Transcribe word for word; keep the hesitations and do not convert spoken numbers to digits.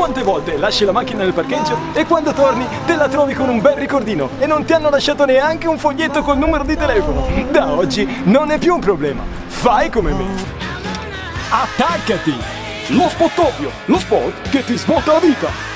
Quante volte lasci la macchina nel parcheggio e quando torni te la trovi con un bel ricordino e non ti hanno lasciato neanche un foglietto col numero di telefono? Da oggi non è più un problema. Fai come me. Attaccati! Lo spot ovvio, lo spot che ti svolta la vita.